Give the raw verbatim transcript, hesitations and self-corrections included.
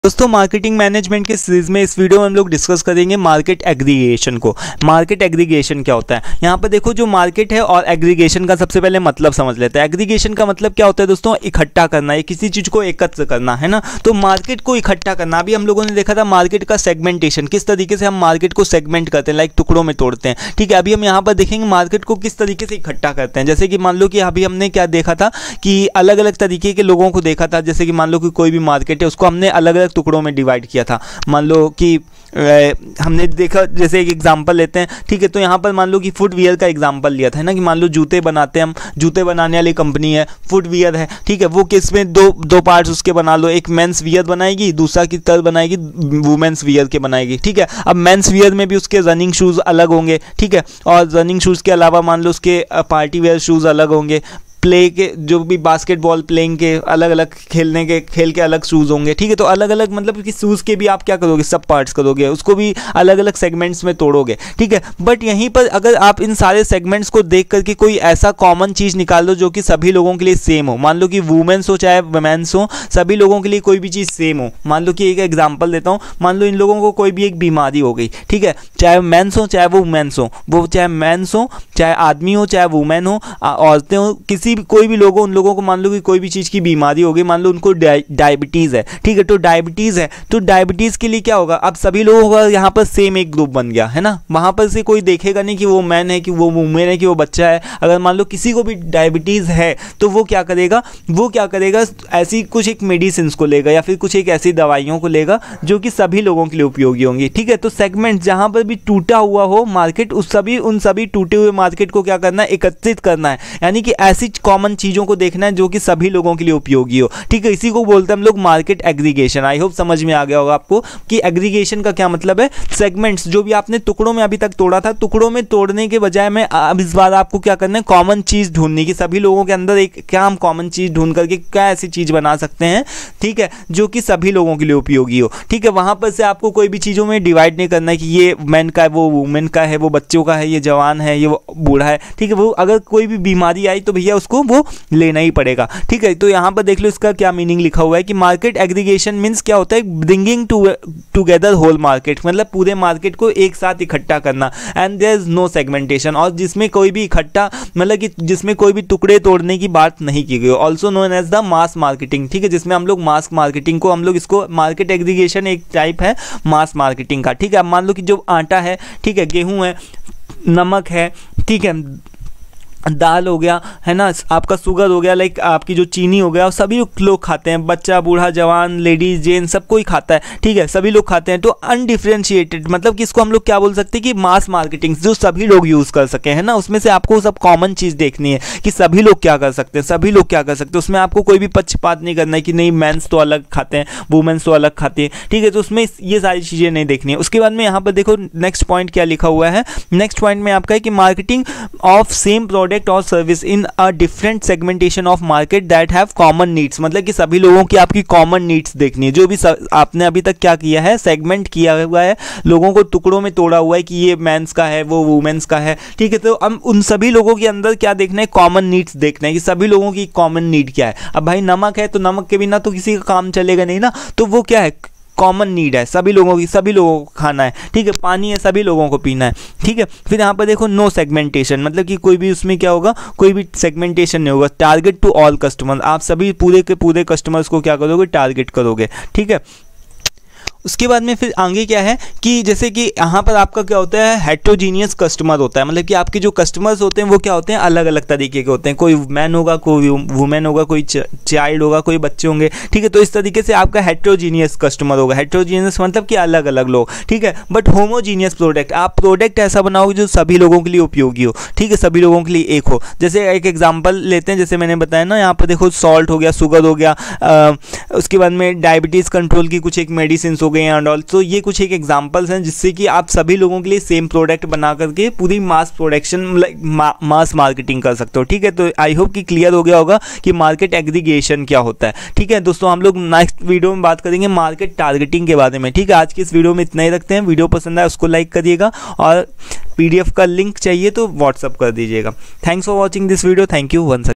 दोस्तों marketing management के series में इस वीडियो में हम लोग डिस्कस करेंगे मार्केट एग्रीगेशन को। मार्केट एग्रीगेशन क्या होता है, यहाँ पर देखो जो मार्केट है और एग्रीगेशन का सबसे पहले मतलब समझ लेते हैं। एग्रीगेशन का मतलब क्या होता है दोस्तों, इकट्ठा करना है, किसी चीज़ को एकत्र करना है ना। तो मार्केट को इकट्ठा करना, अभी हम लोगों ने देखा था मार्केट का सेगमेंटेशन, किस तरीके से हम मार्केट को सेगमेंट करते हैं, लाइक टुकड़ों में तोड़ते हैं। ठीक है, अभी हम यहाँ पर देखेंगे मार्केट को किस तरीके से इकट्ठा करते हैं। जैसे कि मान लो कि अभी हमने क्या देखा था कि अलग अलग तरीके के लोगों को देखा था। जैसे कि मान लो कि कोई भी मार्केट है उसको हमने अलग अलग टुकड़ों में डिवाइड किया था। मान लो कि ए, हमने देखा, जैसे एक एग्जांपल लेते हैं। ठीक है, तो यहाँ पर मान लो कि फुटवियर का एग्जांपल लिया था, है ना, कि मान लो जूते बनाते हैं हम, जूते बनाने वाली कंपनी है, फुटवियर है। ठीक है, वो किसमें दो दो पार्ट्स उसके बना लो, एक मेंस वियर बनाएगी, दूसरा की तरह बनाएगी वुमेन्स वियर के बनाएगी। ठीक है, अब मेंस वियर में भी उसके रनिंग शूज़ अलग होंगे। ठीक है, और रनिंग शूज़ के अलावा मान लो उसके पार्टी वेयर शूज़ अलग होंगे, प्ले के जो भी बास्केटबॉल प्लेइंग के अलग अलग, खेलने के खेल के अलग शूज़ होंगे। ठीक है, तो अलग अलग मतलब कि शूज़ के भी आप क्या करोगे, सब पार्ट्स करोगे, उसको भी अलग अलग सेगमेंट्स में तोड़ोगे। ठीक है, बट यहीं पर अगर आप इन सारे सेगमेंट्स को देख करके कोई ऐसा कॉमन चीज़ निकाल दो जो कि सभी लोगों के लिए सेम हो। मान लो कि वुमेन्स हो चाहे वुमेन्स हो, सभी लोगों के लिए कोई भी चीज़ सेम हो। मान लो कि एक एग्जाम्पल देता हूँ, मान लो इन लोगों को कोई भी एक बीमारी हो गई। ठीक है, चाहे मेंस हो चाहे वो वुमेन्स हो, वो चाहे मेंस हो चाहे आदमी हो चाहे वुमेन हो, औरतें हो, किसी भी कोई भी लोग हो, उन लोगों को मान लो कि कोई भी चीज़ की बीमारी हो गई, मान लो उनको डायबिटीज़ है। ठीक है, तो डायबिटीज़ है तो डायबिटीज़ के लिए क्या होगा, अब सभी लोगों का यहाँ पर सेम एक ग्रुप बन गया है ना। वहाँ पर से कोई देखेगा नहीं कि वो मैन है कि वो वुमेन है कि वो बच्चा है। अगर मान लो किसी को भी डायबिटीज़ है तो वो क्या करेगा, वो क्या करेगा ऐसी कुछ एक मेडिसिन को लेगा या फिर कुछ एक ऐसी दवाइयों को लेगा जो कि सभी लोगों के लिए उपयोगी होंगी। ठीक है, तो सेगमेंट जहाँ पर भी टूटा हुआ हो मार्केट, उस सभी उन सभी टूटे हुए मार्केट को क्या करना है, एकत्रित करना है, यानी कि ऐसी कॉमन चीज़ों को देखना है जो कि सभी लोगों के लिए उपयोगी हो। ठीक है, इसी को बोलते हैं हम लोग मार्केट एग्रीगेशन। आई होप समझ में आ गया होगा आपको कि एग्रीगेशन का क्या मतलब है। सेगमेंट्स जो भी आपने टुकड़ों में अभी तक तोड़ा था, टुकड़ों में तोड़ने के बजाय में अब इस बार आपको क्या करना है, कॉमन चीज़ ढूंढनी, कि सभी लोगों के अंदर एक क्या हम कॉमन चीज़ ढूंढ करके क्या ऐसी चीज़ बना सकते हैं। ठीक है, जो कि सभी लोगों के लिए उपयोगी हो। ठीक है, वहाँ पर से आपको कोई भी चीज़ों में डिवाइड नहीं करना है कि ये मैन का है, वो वुमेन का है, वो बच्चों का है, ये जवान है, ये वो बूढ़ा है। ठीक है, वो अगर कोई भी बीमारी आई तो भैया उसको वो लेना ही पड़ेगा। ठीक है, तो यहाँ पर देख लो इसका क्या मीनिंग लिखा हुआ है कि मार्केट एग्रीगेशन मीन्स क्या होता है, bringing to together whole market, मतलब पूरे मार्केट को एक साथ इकट्ठा करना। And there is no segmentation, और जिसमें कोई भी इकट्ठा मतलब कि जिसमें कोई भी टुकड़े तोड़ने की बात नहीं की गई। Also known as the mass marketing. ठीक है, जिसमें हम लोग मास मार्केटिंग को हम लोग इसको मार्केट एग्रीगेशन एक टाइप है मास मार्केटिंग का। ठीक है, अब मान लो कि जो आटा है, ठीक है, गेहूँ है, नमक है, ठीक है, दाल हो गया, है ना, आपका शुगर हो गया, लाइक आपकी जो चीनी हो गया, सभी लोग खाते हैं, बच्चा बूढ़ा जवान लेडीज जेंट्स सब कोई खाता है। ठीक है, सभी लोग खाते हैं। तो अनडिफरेंशिएटेड मतलब कि इसको हम लोग क्या बोल सकते हैं कि मास मार्केटिंग, जो सभी लोग यूज़ कर सके, है ना। उसमें से आपको सब कॉमन चीज़ देखनी है कि सभी लोग क्या कर सकते हैं, सभी लोग क्या कर सकते हैं। उसमें आपको कोई भी पक्षपात नहीं करना है कि नहीं मेंस तो अलग खाते हैं, वुमेन्स तो अलग खाते हैं। ठीक है, तो उसमें ये सारी चीज़ें नहीं देखनी है। उसके बाद में यहाँ पर देखो नेक्स्ट पॉइंट क्या लिखा हुआ है। नेक्स्ट पॉइंट में आपका है कि मार्केटिंग ऑफ सेम प्रोडक्ट और service in a different segmentation of market that have common needs, मतलब कि सभी लोगों की आपकी कॉमन नीड्स देखनी है। जो भी आपने अभी तक क्या किया है, सेगमेंट किया हुआ है, लोगों को टुकड़ों में तोड़ा हुआ है कि ये मेंस का है, वो वुमेन्स का है। ठीक है, तो हम उन सभी लोगों के अंदर क्या देखना है, कॉमन नीड्स देखना है कि सभी लोगों की कॉमन नीड क्या है। अब भाई नमक है तो नमक के बिना तो किसी का काम चलेगा नहीं ना, तो वो क्या है, कॉमन नीड है, सभी लोगों की, सभी लोगों को खाना है। ठीक है, पानी है, सभी लोगों को पीना है। ठीक है, फिर यहाँ पर देखो नो सेगमेंटेशन, मतलब कि कोई भी उसमें क्या होगा, कोई भी सेगमेंटेशन नहीं होगा। टारगेट टू ऑल कस्टमर, आप सभी पूरे के पूरे कस्टमर्स को क्या करोगे, टारगेट करोगे। ठीक है, उसके बाद में फिर आगे क्या है कि जैसे कि यहाँ पर आपका क्या होता है, हेट्रोजीनियस कस्टमर होता है, मतलब कि आपके जो कस्टमर्स होते हैं वो क्या होते हैं, अलग अलग तरीके के होते हैं। कोई मैन होगा, कोई वुमेन होगा, कोई चाइल्ड होगा, कोई बच्चे होंगे। ठीक है, तो इस तरीके से आपका हेट्रोजीनियस कस्टमर होगा। हेट्रोजीनियस मतलब कि अलग अलग लोग। ठीक है, बट होमोजीनियस प्रोडक्ट, आप प्रोडक्ट ऐसा बनाओगे जो सभी लोगों के लिए उपयोगी हो। ठीक है, सभी लोगों के लिए एक हो। जैसे एक एग्जाम्पल लेते हैं, जैसे मैंने बताया ना, यहाँ पर देखो सॉल्ट हो गया, शुगर हो गया, आ, उसके बाद में डायबिटीज़ कंट्रोल की कुछ एक मेडिसिन हो गए एंड ऑल। तो ये कुछ एक एग्जांपल्स हैं जिससे कि आप सभी लोगों के लिए सेम प्रोडक्ट बना करके पूरी मास प्रोडक्शन मा, मास मार्केटिंग कर सकते हो। ठीक है, तो आई होप कि क्लियर हो गया होगा कि मार्केट एग्रीगेशन क्या होता है। ठीक है दोस्तों, हम लोग नेक्स्ट वीडियो में बात करेंगे मार्केट टारगेटिंग के बारे में। ठीक है, आज की इस वीडियो में इतना ही रखते हैं। वीडियो पसंद आए उसको लाइक करिएगा और पीडीएफ का लिंक चाहिए तो व्हाट्सअप कर दीजिएगा। Thanks for watching this video. Thank you once.